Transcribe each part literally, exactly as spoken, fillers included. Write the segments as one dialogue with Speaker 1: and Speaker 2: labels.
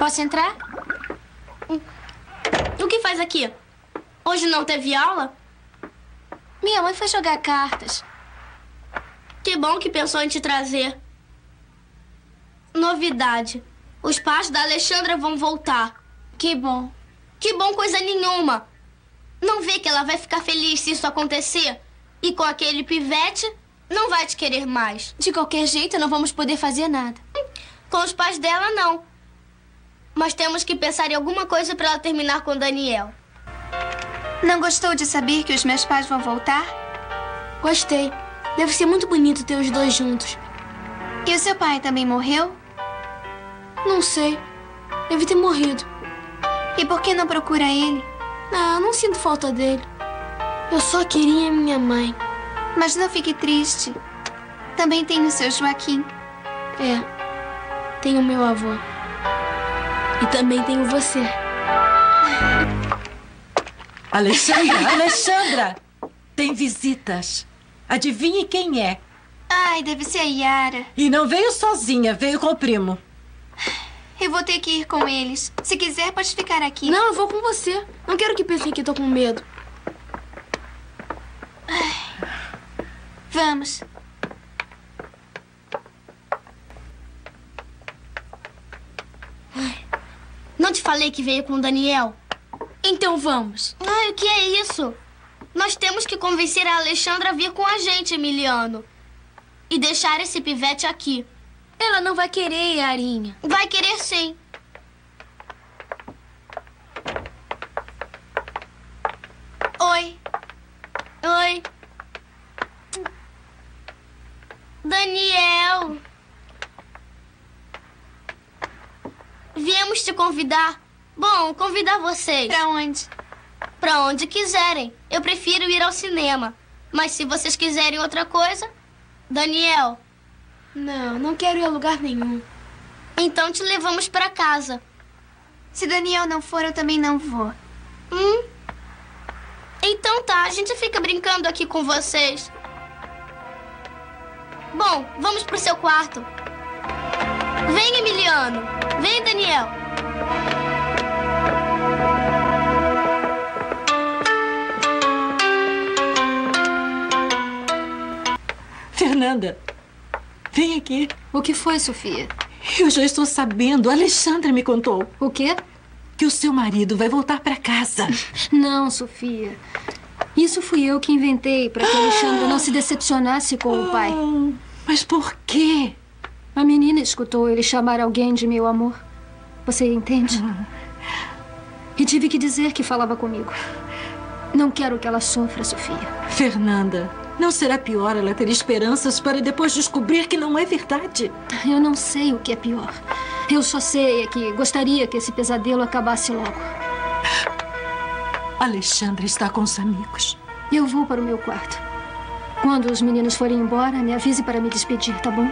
Speaker 1: Posso entrar?
Speaker 2: O que faz aqui? Hoje não teve aula?
Speaker 1: Minha mãe foi jogar cartas.
Speaker 2: Que bom que pensou em te trazer. Novidade. Os pais da Alexandra vão voltar.
Speaker 1: Que bom.
Speaker 2: Que bom coisa nenhuma. Não vê que ela vai ficar feliz se isso acontecer? E com aquele pivete, não vai te querer mais.
Speaker 1: De qualquer jeito, não vamos poder fazer nada.
Speaker 2: Com os pais dela, não. Mas temos que pensar em alguma coisa para ela terminar com o Daniel.
Speaker 3: Não gostou de saber que os meus pais vão voltar?
Speaker 2: Gostei. Deve ser muito bonito ter os dois juntos.
Speaker 3: E o seu pai também morreu?
Speaker 2: Não sei. Deve ter morrido.
Speaker 3: E por que não procura ele?
Speaker 2: Ah, não sinto falta dele. Eu só queria minha mãe.
Speaker 3: Mas não fique triste. Também tem o seu Joaquim.
Speaker 2: É. Tem o meu avô. E também tenho você.
Speaker 4: Alexandra, Alexandra! Tem visitas. Adivinhe quem é.
Speaker 3: Ai, deve ser a Yara.
Speaker 4: E não veio sozinha, veio com o primo.
Speaker 3: Eu vou ter que ir com eles. Se quiser, pode ficar aqui.
Speaker 2: Não, eu vou com você. Não quero que pensem que tô com medo.
Speaker 3: Ai. Vamos.
Speaker 2: Ai. Não te falei que veio com o Daniel?
Speaker 1: Então vamos.
Speaker 2: Ai, o que é isso? Nós temos que convencer a Alexandra a vir com a gente, Emiliano. E deixar esse pivete aqui.
Speaker 1: Ela não vai querer, Yarinha.
Speaker 2: Vai querer sim.
Speaker 3: Oi.
Speaker 2: Oi. Daniel. Viemos te convidar. Bom, convidar vocês.
Speaker 3: Pra onde?
Speaker 2: Pra onde quiserem. Eu prefiro ir ao cinema. Mas se vocês quiserem outra coisa... Daniel.
Speaker 1: Não, não quero ir a lugar nenhum.
Speaker 2: Então te levamos pra casa.
Speaker 3: Se Daniel não for, eu também não vou.
Speaker 2: Hum? Então tá, a gente fica brincando aqui com vocês. Bom, vamos pro seu quarto. Vem, Emiliano. Vem, Daniel.
Speaker 4: Fernanda, vem aqui.
Speaker 1: O que foi, Sofia?
Speaker 4: Eu já estou sabendo. A Alexandra me contou.
Speaker 1: O quê?
Speaker 4: Que o seu marido vai voltar para casa.
Speaker 1: Não, Sofia. Isso fui eu que inventei para que a Alexandra não se decepcionasse com o pai.
Speaker 4: Mas por quê?
Speaker 1: A menina escutou ele chamar alguém de meu amor. Você entende? E tive que dizer que falava comigo. Não quero que ela sofra, Sofia.
Speaker 4: Fernanda, não será pior ela ter esperanças para depois descobrir que não é verdade?
Speaker 1: Eu não sei o que é pior. Eu só sei é que gostaria que esse pesadelo acabasse logo.
Speaker 4: Alexandra está com os amigos.
Speaker 1: Eu vou para o meu quarto. Quando os meninos forem embora, me avise para me despedir, tá bom?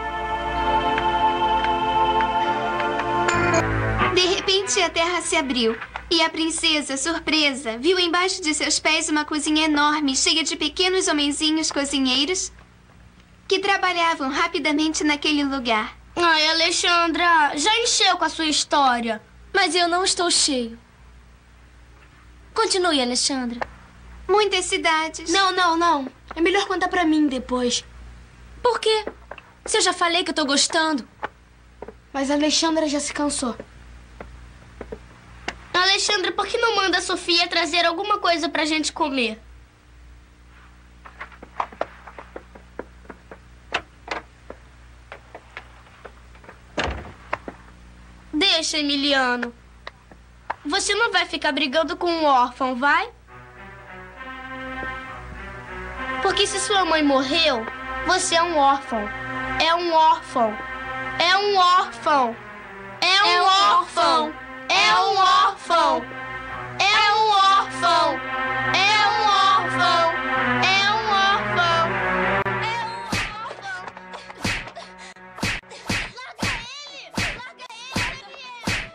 Speaker 3: De repente, a terra se abriu. E a princesa, surpresa, viu embaixo de seus pés uma cozinha enorme, cheia de pequenos homenzinhos cozinheiros que trabalhavam rapidamente naquele lugar.
Speaker 2: Ai, Alexandra, já encheu com a sua história.
Speaker 1: Mas eu não estou cheio. Continue, Alexandra.
Speaker 3: Muitas cidades.
Speaker 2: Não, não, não. É melhor contar pra mim depois.
Speaker 1: Por quê? Se eu já falei que eu tô gostando.
Speaker 2: Mas a Alexandra já se cansou. Alexandra, por que não manda a Sofia trazer alguma coisa pra gente comer? Deixa, Emiliano. Você não vai ficar brigando com um órfão, vai? Porque se sua mãe morreu, você é um órfão. É um órfão. É um órfão. É um órfão. É um órfão. É um órfão. É um órfão. É um órfão. É um órfão. Larga ele! Larga ele, Daniel!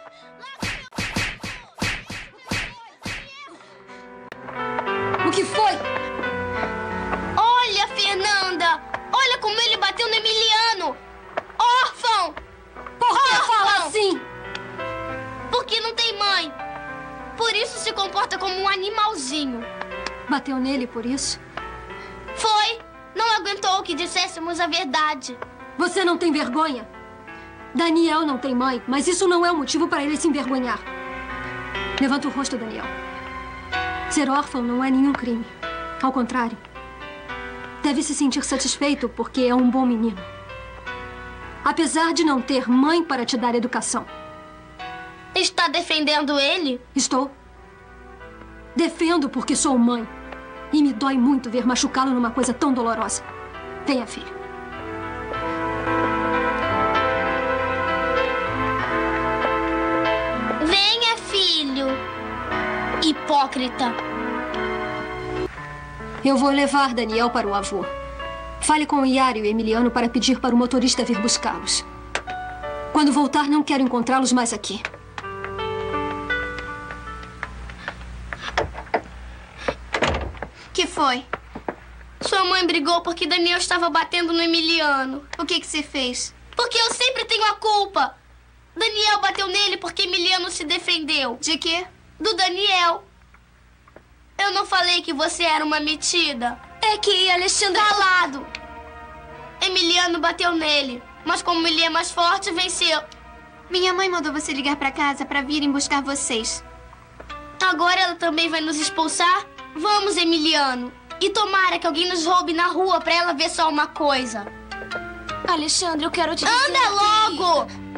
Speaker 2: Larga meu...
Speaker 1: O que foi?
Speaker 2: Olha, Fernanda! Olha como ele bateu no Emiliano! Órfão!
Speaker 1: Por que
Speaker 2: Órfão!
Speaker 1: fala assim?
Speaker 2: Por isso se comporta como um animalzinho.
Speaker 1: Bateu nele por isso?
Speaker 2: Foi. Não aguentou que disséssemos a verdade.
Speaker 1: Você não tem vergonha? Daniel não tem mãe, mas isso não é um motivo para ele se envergonhar. Levanta o rosto, Daniel. Ser órfão não é nenhum crime. Ao contrário. Deve se sentir satisfeito porque é um bom menino. Apesar de não ter mãe para te dar educação.
Speaker 2: Está defendendo ele?
Speaker 1: Estou. Defendo porque sou mãe. E me dói muito ver machucá-lo numa coisa tão dolorosa. Venha, filho.
Speaker 2: Venha, filho. Hipócrita.
Speaker 1: Eu vou levar Daniel para o avô. Fale com o Yari e o Emiliano para pedir para o motorista vir buscá-los. Quando voltar, não quero encontrá-los mais aqui.
Speaker 3: Que foi?
Speaker 2: Sua mãe brigou porque Daniel estava batendo no Emiliano.
Speaker 3: O que que você fez?
Speaker 2: Porque eu sempre tenho a culpa. Daniel bateu nele porque Emiliano se defendeu.
Speaker 3: De quê?
Speaker 2: Do Daniel. Eu não falei que você era uma metida.
Speaker 3: É que Alexandre...
Speaker 2: Calado! Emiliano bateu nele, mas como ele é mais forte, venceu.
Speaker 3: Minha mãe mandou você ligar pra casa pra virem buscar vocês.
Speaker 2: Agora ela também vai nos expulsar? Vamos, Emiliano. E tomara que alguém nos roube na rua pra ela ver só uma coisa.
Speaker 3: Alexandre, eu quero te dizer...
Speaker 2: Anda logo!